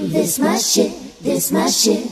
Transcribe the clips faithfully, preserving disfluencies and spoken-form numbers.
this my shit, this my shit.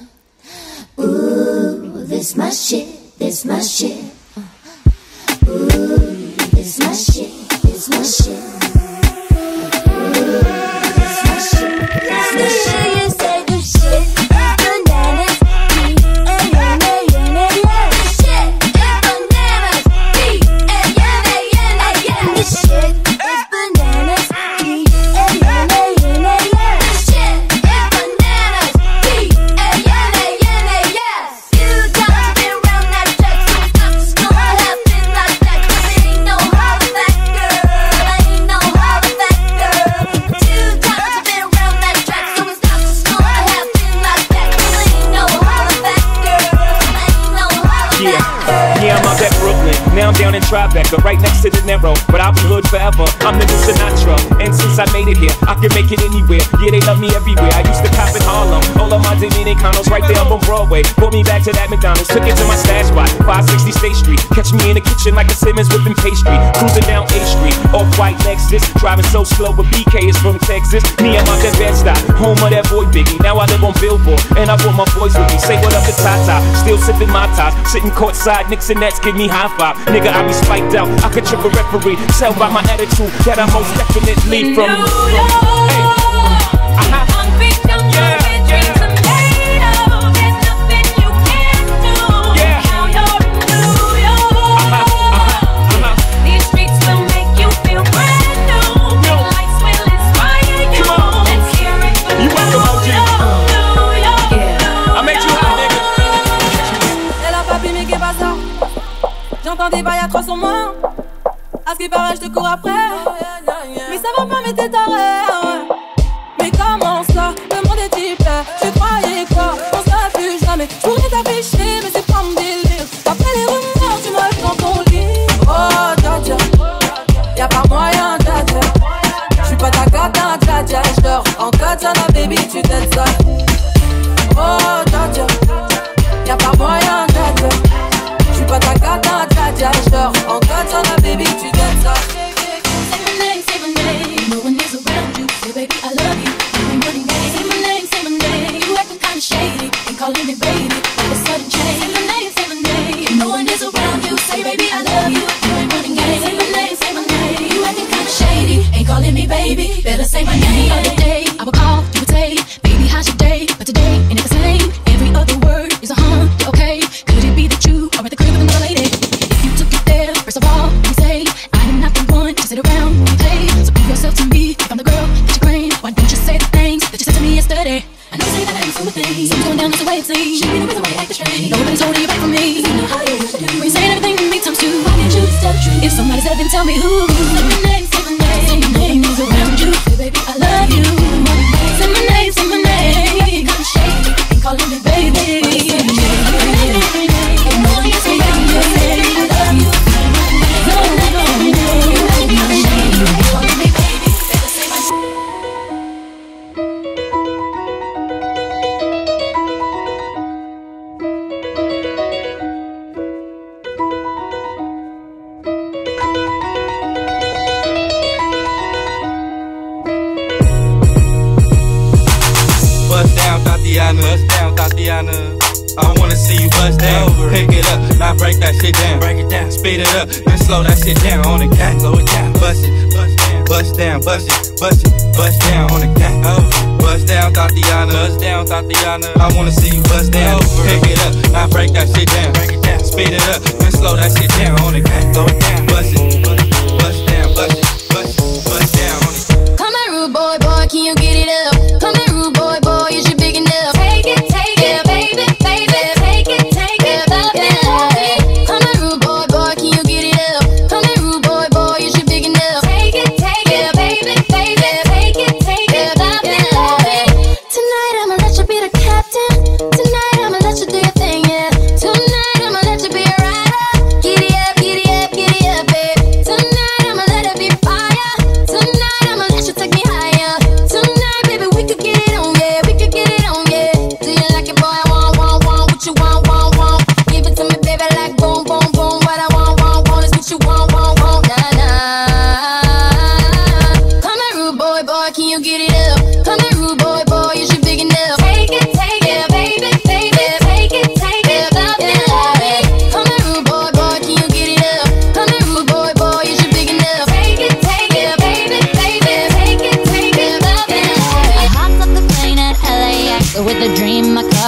Ooh, this my shit, this my shit. Ooh, this my shit, this my shit. Ooh, this my shit, this my shit. You say the shit is bananas, B A N A N A. The shit is bananas, B A N A N A. The shit is bananas, B A N A N A. The shit is bananas, B A N A N A. You got been round that track, so it's gonna happen like that. 'Cause it ain't no holler back, girl. Ain't no holler back, girl. Two times I've been round that track, so it's gonna happen like that. 'Cause it ain't no holler back, girl. Ain't no holler Yeah, back, girl. yeah, I'm out at Brooklyn. Now I'm down in Tribeca, right next to the Narrow. But I'll be hood forever. I'm the new Sinatra. And since I made it here, I can make it anywhere. Yeah, they love me everywhere. I used to cop in Harlem. All of my Dominicanos right there up on Broadway. Pulled me back to that McDonald's. Took it to my stash spot, five sixty State Street. Catch me in the kitchen like a Simmons whipping pastry. Cruising down A Street, off-white Lexus. Driving so slow, but B K is from Texas. Me, I'm out that Bed-Stuy, home of that boy Biggie. Now I live on Billboard, and I brought my boys with me. Say what up to Tata, still sipping my ties. Sitting courtside, Knicks and Nets give me high five. Nigga, I be spiked out, I could trip a referee. Tell by my attitude that I most definitely from. from hey. Uh-huh. Yeah. J'entends des bails à trois cents morts. À ce qui paraît, je te cours après. Mais ça va pas, mais t'es taré. Mais comment ça, le monde est type. Je croyais quoi, on sera plus jamais. Je pourrais t'afficher, mais c'est pas mon délire. Après les rumeurs, tu me rêves dans ton lit. Oh, dja dja, y'a pas moyen, dja dja. J'suis pas ta cata, dja dja. J'dors en katana, baby, tu t'aides ça. Oh, dja dja, y'a pas moyen, dja dja. J'suis pas ta cata, dja dja. J'dors en katana, baby, tu t'aides ça. Say my name, say my name. No one is around you, so baby, I love you. You ain't running game. Say my name, say my name. You acting kinda shady, ain't calling me baby. All of a sudden change. Say my name, say my name. No one is around you, say baby, I love you. You ain't running game. Say my name, say my name. You acting kinda shady, ain't calling me baby. Better say my name. The other day, I would call, you would say, baby, how's your day? But today, ain't it the same? Every other word is a huh, you okay? Could it be that you are at the crib with another lady? If you took it there, first of all, let me say, I am not the one to sit around and play. So prove yourself to me, if I'm the girl that you claim. Why don't you say the things that you said to me yesterday? I know you say that I ain't so thing. So going down is the way it seems. Should be the reason why you act strange. Nobody's holding you back from me. You know how you used to do. When you saying everything to me times two, why can't you just tell the truth? If somebody said, then tell me who. Say my name, say my name. Say my name is around you. Say baby, I love you. Say my name, say my name. Come shady, ain't calling me baby. Say my name, say my name. Ain't no one else around you. Say I love you. No, no, no, no. You ain't kinda shady, ain't calling me baby. Better say my name. Bust down, Tatiana. Bust down, Tatiana. I wanna see you bust down. Pick it up, now break that shit down. Break it down, speed it up, then slow that shit down on the cat. Slow it down, bust it, bust down, bust down, bust it, bust it, bust down on the cat. Bust down, Tatiana. Bust down, Tatiana. I wanna see you bust down. Pick it up, now break that shit down. Break it down, speed it up, then slow that shit down on the cat. Slow it down, bust it, bust down, bust it, bust it, bust down on the cat. Come on, rude boy, boy, can you get it up? Come on, rude boy, boy, is you big enough? Take it, take it, baby, baby, take it, take it, love it, love it. Come on, rude boy, boy, can you get it up? Come on, rude boy, boy, is you big enough? Take it, take it, baby, baby, take it, take it, love it, love it. Tonight I'ma let you be the captain. Tonight I'ma let you do your thing, yeah. Tonight I'ma let you be a rider. Giddy up, giddy up, giddy up, babe. Tonight I'ma let it be fire. Tonight I'ma let you take me higher. Tonight, baby, we could get it on, yeah. We could get it on, yeah. Do you like it, boy? I want, want, want. What you want, want, want. Give it to me, baby, like boom, boom, boom. What I want, want, want is what you want, want, want. Nah, nah. Come here, rude boy, boy, can you get it up? Come here, rude boy, boy, you should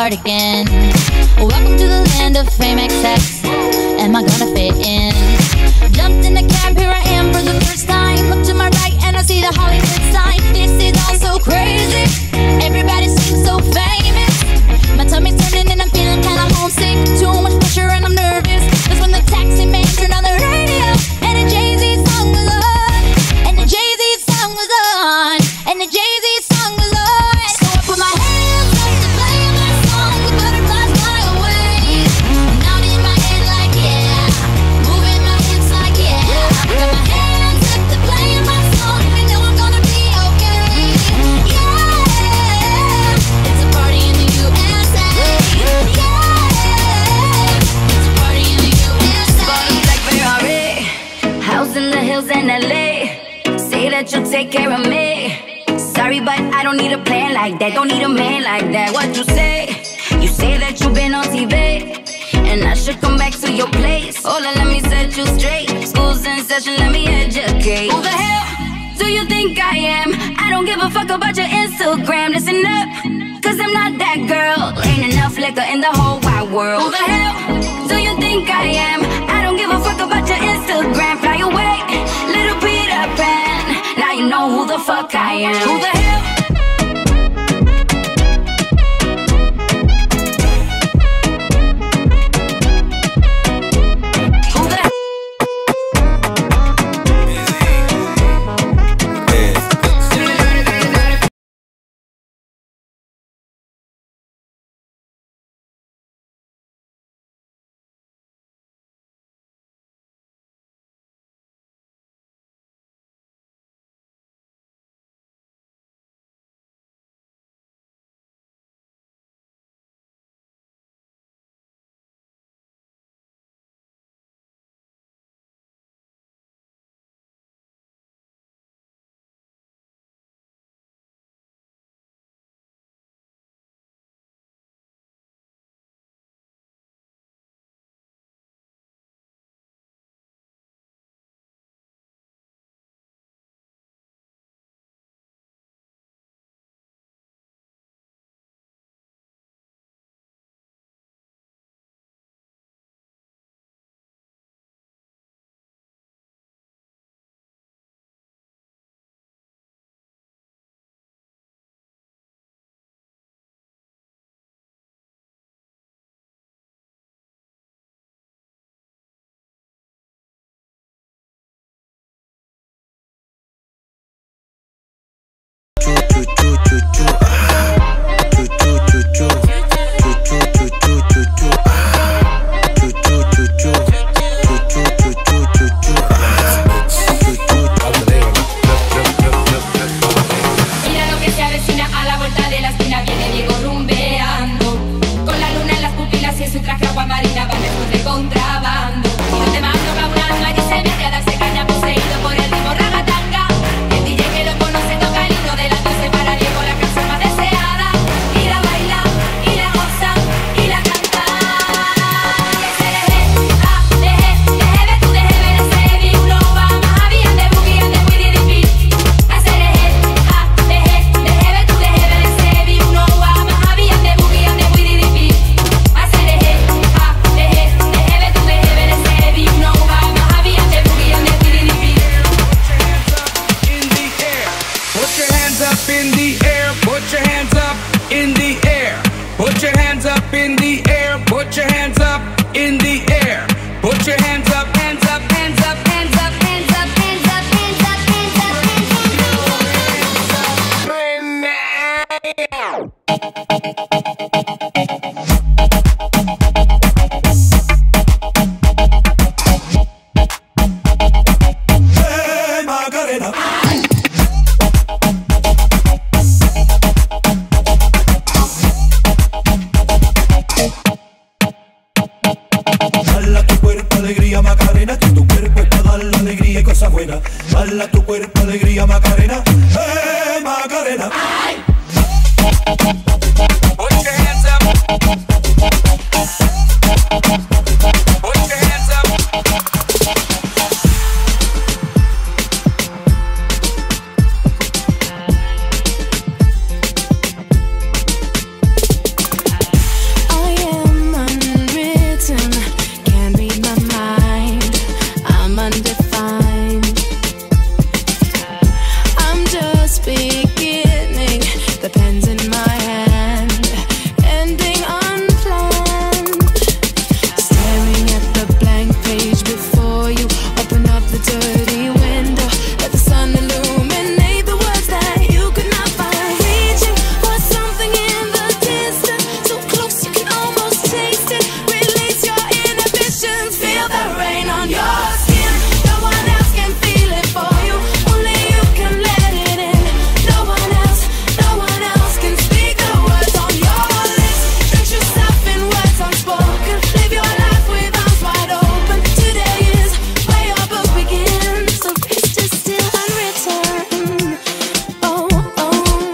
cardigan. Welcome to the land of fame excess. Am I gonna fit in? Jumped in the cab, here I am for the first time. Look to my right and I see the Hollywood sign. This is all so crazy. Everybody seems so famous. My tummy's turning and I'm feeling kinda homesick. Too much pressure and I'm nervous. That's when the taxi man turned on the radio and the Jay-Z song was on. And the Jay-Z song was on. And the Jay-Z song was on. So I put my hands up to play my song. The butterflies fly away. Now in my head like yeah, moving my hips like yeah. Got my hands up to play my song. I know I'm gonna be okay. Yeah, it's a party in the U S A. Yeah, it's a party in the U S A. Body like Ferrari, house in the hills in L A. Say that you'll take care of me. Sorry, but I don't need a plan like that. Don't need a man like that. What you say? You say that you've been on T V and I should come back to your place. Oh, let me set you straight. School's in session, let me educate. Who the hell do you think I am? I don't give a fuck about your Instagram. Listen up, cause I'm not that girl. Ain't enough liquor in the whole wide world. Who the hell do you think I am? I don't give a fuck about your Instagram. Fly away, little Peter Pan. Now you know who the fuck I am. Who the hell? Dala tu cuerpo alegría, pens in my hand, ending unplanned. Staring at the blank page before you, open up the dirty window, let the sun illuminate the words that you could not find. Reaching for something in the distance, so close you can almost taste it. Release your inhibitions, feel the rain on your skin. No one else can feel it for you, only you can let it in. No one else, no one else can speak the words on your lips. Drench yourself in words unspoken, live your life with arms wide open. Today is where your book begins, so it's just still unwritten. Oh, oh.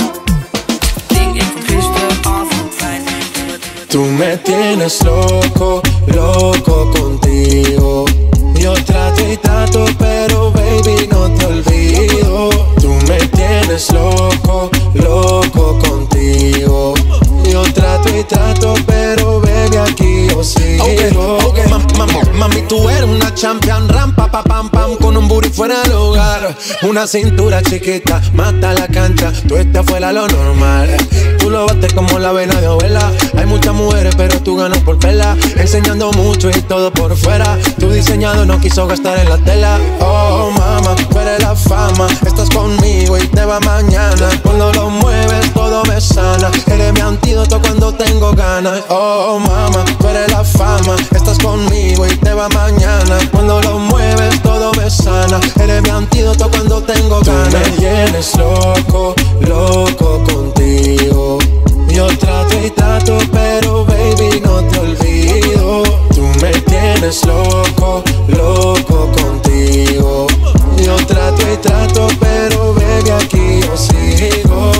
Tú me tienes loco, loco contigo. Yo trato y trato, pero baby no te olvido. Tú me tienes loco, loco contigo. Yo trato y trato, pero baby aquí yo sigo. Okay, okay. Ma, ma, mami, tú eres una champion, rampa, pa, pam, pam, con un booty fuera del hogar. Una cintura chiquita, mata la cancha, tú estás fuera lo normal. Tú lo bates como la vena de abuela. Hay muchas mujeres, pero tú ganas por pela. Enseñando mucho y todo por fuera. Tu diseñado no quiso gastar en la tela. Oh, mama, tú eres la fama. Estás conmigo y te va mañana. Cuando lo mueves, todo me sana. Eres mi antídoto cuando tengo ganas. Oh, mama, tú eres la fama. Estás conmigo y te va mañana. Cuando lo mueves, todo me sana. Eres mi antídoto cuando tengo ganas. Tú me tienes loco, loco contigo. Yo trato y trato, pero baby no te olvido. Tú me tienes loco, loco contigo. Yo trato y trato, pero baby aquí yo sigo.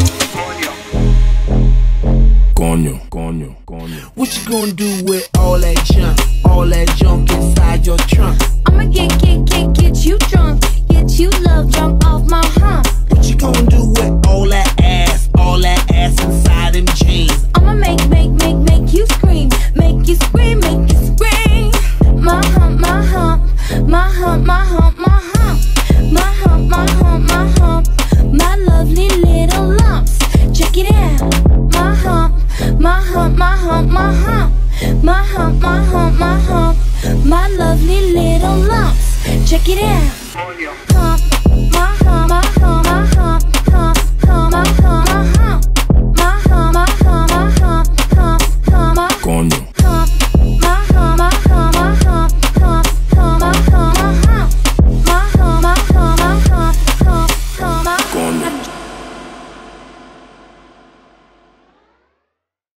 Coño, coño, coño. What you gonna do with all that junk? All that junk inside your trunk? I'ma get, get, get, get you drunk, get you love drunk off my hump. What you gonna do with all that ass? All that ass inside them jeans? I'ma make, make, make, make you scream, make you scream, make you scream. My hump, my hump, my hump, my hump, my hump, my hump, my hump, my hump, my lovely little lumps. Check it out. My hump, my hump, my hump, my hump, my hump, my hump, my hump, my lovely little lumps. Check it out.